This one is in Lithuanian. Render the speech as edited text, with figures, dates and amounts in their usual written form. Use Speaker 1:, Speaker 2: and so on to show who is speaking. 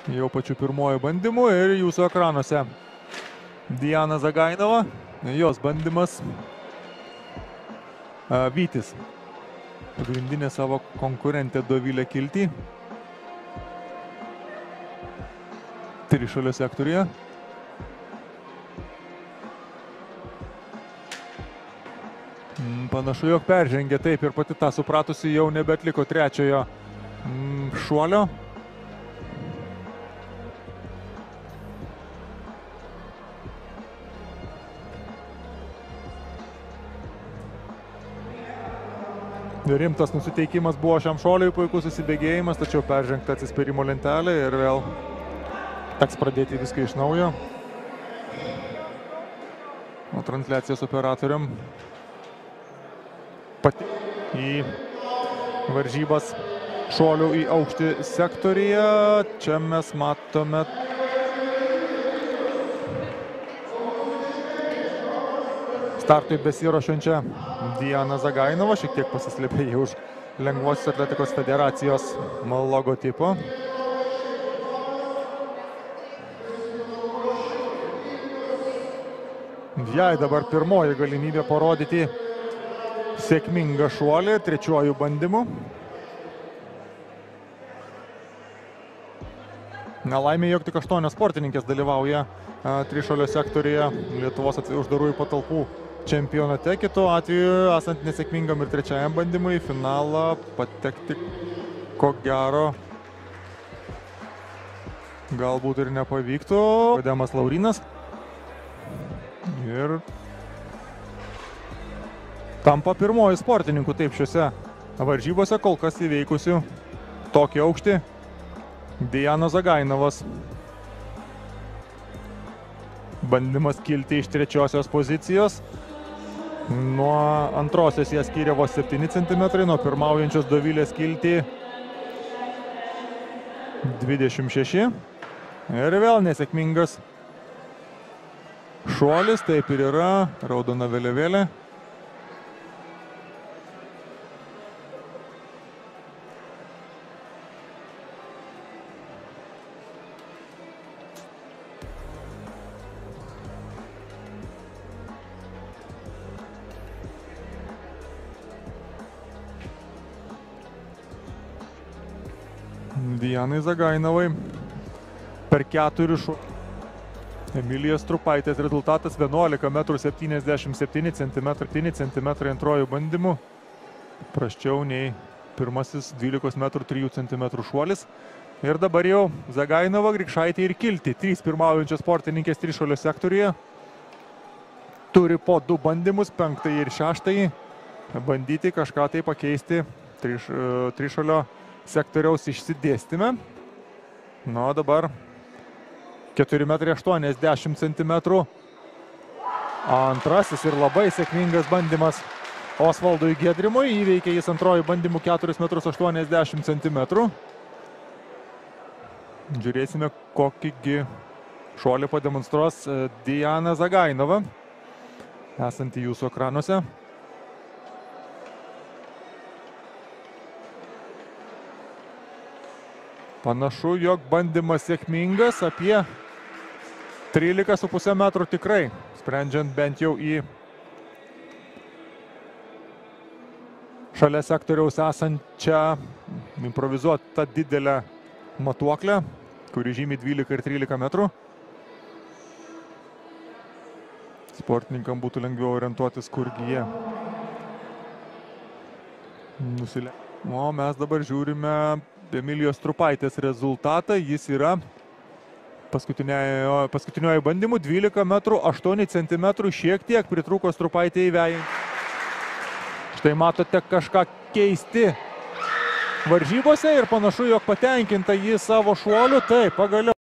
Speaker 1: jau pačiu pirmoju bandymu ir jūsų ekranuose Diana Zagainova, jos bandymas. Vytis, pagrindinė savo konkurentė Dovilė Kiltį. Trišuolio sektoriuje. Panašu, jog peržengė, taip, ir pati tą supratusi jau nebeatliko trečiojo šuolio. Rimtas nusiteikimas buvo šiam šuoliui, puikus susibėgėjimas, tačiau peržengta atsispyrimo lentelė ir vėl teks pradėti viską iš naujo. O transliacijos operatoriam pati į varžybas šuolių į aukštį sektoriuje. Čia mes matome startui besiruošiančią Diana Zagainova, šiek tiek pasislėpė už Lengvosios atletikos federacijos logotipo. Jai dabar pirmoji galimybė parodyti sėkmingą šuolį trečiuoju bandymu. Nelaimė, jog tik 8 sportininkės dalyvauja trišuolio sektoriuje Lietuvos uždarųjų patalpų čempionate. Kitu atveju, esant nesėkmingam ir trečiajam bandymui, į finalą patekti ko gero galbūt ir nepavyktų. Vademas Laurinas. Ir tampa pirmoji sportininkų taip šiuose varžybose kol kas įveikusių tokį aukštį Diana Zagainovas. Bandymas kilti iš trečiosios pozicijos. Nuo antrosios jie skyrė vos 7 cm, nuo pirmaujančios Dovilės Kiltį 26. Ir vėl nesėkmingas šuolis, taip ir yra, raudona vėliavėlė. Dianai Zagainovai per 4 šuolius. Emilijos Trupaitės rezultatas 11,77 cm antrojų bandymų. Prasčiau nei pirmasis 12,3 cm šuolis. Ir dabar jau Zagainova, Grikšaitė ir Kiltį, 3 pirmaujančios sportininkės trišuolio sektoriuje. Turi po 2 bandymus, 5 ir 6, bandyti kažką tai pakeisti trišuolio sektoriaus išsidėstyme. Nu, dabar 4,80 cm. Antrasis ir labai sėkmingas bandymas Osvaldui Giedrimui. Įveikė jis antrojų bandymų 4,80 cm. Žiūrėsime, kokį šuolį pademonstruos Diana Zagainova, esanti jūsų ekranuose. Panašu, jog bandymas sėkmingas, apie 13,5 metrų tikrai, sprendžiant bent jau į šalia sektoriaus esančią improvizuotą didelę matuoklę, kuri žymi 12 ir 13 metrų. Sportininkam būtų lengviau orientuotis, kurgi jie nusileidžia. O mes dabar žiūrime Emilijos Trupaitės rezultatą. Jis yra paskutiniojo bandymų 12,8 cm, šiek tiek pritrūko Trupaitė įvejant. Štai matote kažką keisti varžybose ir panašu, jog patenkinta jį savo šuoliu. Taip, pagaliau.